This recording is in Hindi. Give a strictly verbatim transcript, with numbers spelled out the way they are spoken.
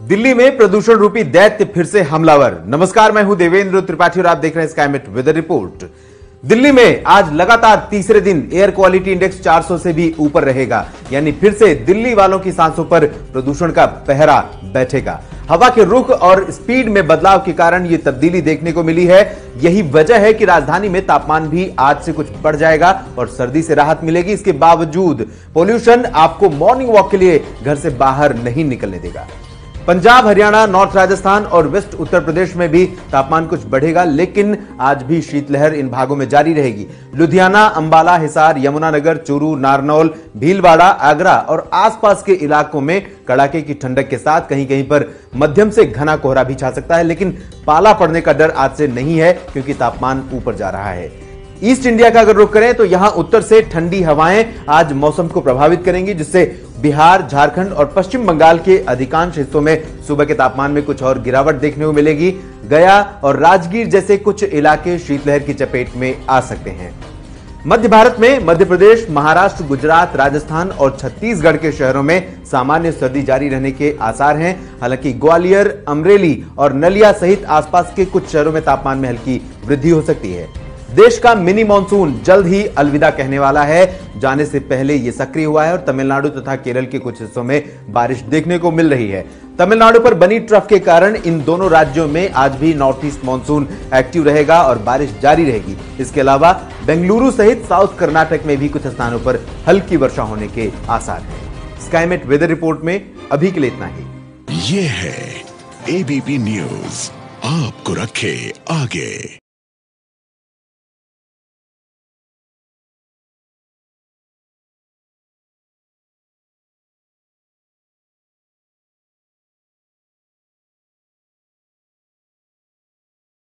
दिल्ली में प्रदूषण रूपी दैत्य फिर से हमलावर। नमस्कार, मैं हूं देवेंद्र त्रिपाठी और आप देख रहे हैं स्काईमेट वेदर रिपोर्ट। दिल्ली में आज लगातार तीसरे दिन एयर क्वालिटी इंडेक्स चार सौ से भी ऊपर रहेगा, यानी फिर से दिल्ली वालों की सांसों पर प्रदूषण का पहरा बैठेगा। हवा के रुख और स्पीड में बदलाव के कारण यह तब्दीली देखने को मिली है। यही वजह है कि राजधानी में तापमान भी आज से कुछ बढ़ जाएगा और सर्दी से राहत मिलेगी। इसके बावजूद पोल्यूशन आपको मॉर्निंग वॉक के लिए घर से बाहर नहीं निकलने देगा। पंजाब, हरियाणा, नॉर्थ राजस्थान और वेस्ट उत्तर प्रदेश में भी तापमान कुछ बढ़ेगा, लेकिन आज भी शीतलहर इन भागों में जारी रहेगी। लुधियाना, अंबाला, हिसार, यमुनानगर, चूरू, नारनौल, भीलवाड़ा, आगरा और आसपास के इलाकों में कड़ाके की ठंडक के साथ कहीं कहीं पर मध्यम से घना कोहरा भी छा सकता है, लेकिन पाला पड़ने का डर आज से नहीं है क्योंकि तापमान ऊपर जा रहा है। ईस्ट इंडिया का अगर रुख करें तो यहां उत्तर से ठंडी हवाएं आज मौसम को प्रभावित करेंगी, जिससे बिहार, झारखंड और पश्चिम बंगाल के अधिकांश हिस्सों में सुबह के तापमान में कुछ और गिरावट देखने को मिलेगी। गया और राजगीर जैसे कुछ इलाके शीतलहर की चपेट में आ सकते हैं। मध्य भारत में मध्य प्रदेश, महाराष्ट्र, गुजरात, राजस्थान और छत्तीसगढ़ के शहरों में सामान्य सर्दी जारी रहने के आसार हैं। हालांकि ग्वालियर, अमरेली और नलिया सहित आसपास के कुछ शहरों में तापमान में हल्की वृद्धि हो सकती है। देश का मिनी मानसून जल्द ही अलविदा कहने वाला है। जाने से पहले यह सक्रिय हुआ है और तमिलनाडु तथा केरल के कुछ हिस्सों में बारिश देखने को मिल रही है। तमिलनाडु पर बनी ट्रफ के कारण इन दोनों राज्यों में आज भी नॉर्थ ईस्ट मानसून एक्टिव रहेगा और बारिश जारी रहेगी। इसके अलावा बेंगलुरु सहित साउथ कर्नाटक में भी कुछ स्थानों पर हल्की वर्षा होने के आसार हैं। स्काईमेट वेदर रिपोर्ट में अभी के लिए इतना ही। ये है एबीपी न्यूज, आपको रखे आगे।